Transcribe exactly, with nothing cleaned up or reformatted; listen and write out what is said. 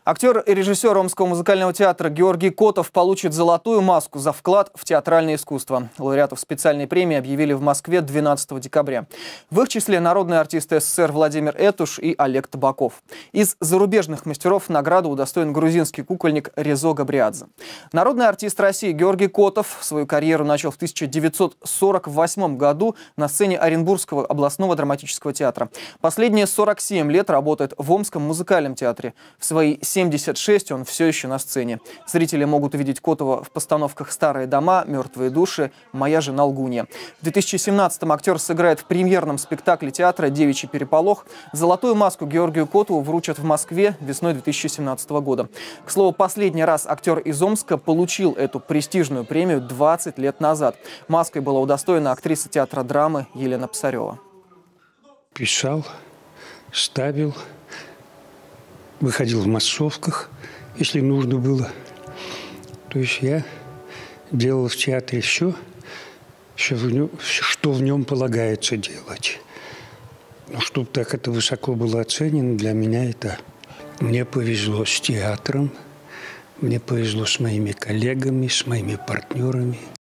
Актер и режиссер Омского музыкального театра Георгий Котов получит золотую маску за вклад в театральное искусство. Лауреатов специальной премии объявили в Москве двенадцатого декабря. В их числе народные артисты СССР Владимир Этуш и Олег Табаков. Из зарубежных мастеров награду удостоен грузинский кукольник Резо Габриадзе. Народный артист России Георгий Котов свою карьеру начал в тысяча девятьсот сорок восьмом году на сцене Оренбургского областного драматического театра. Последние сорок семь лет работает в Омском музыкальном театре. В свои семьдесят шесть он все еще на сцене. Зрители могут увидеть Котова в постановках «Старые дома», «Мертвые души», «Моя жена Лгунья». В две тысячи семнадцатом актер сыграет в премьерном спектакле театра «Девичий переполох». Золотую маску Георгию Котову вручат в Москве весной две тысячи семнадцатого года. К слову, последний раз актер из Омска получил эту престижную премию двадцать лет назад. Маской была удостоена актриса театра драмы Елена Псарева. Писал, ставил, выходил в массовках, если нужно было. То есть я делал в театре все, все в нем, что в нем полагается делать. Но чтобы так это высоко было оценено, для меня это... Мне повезло с театром, мне повезло с моими коллегами, с моими партнерами.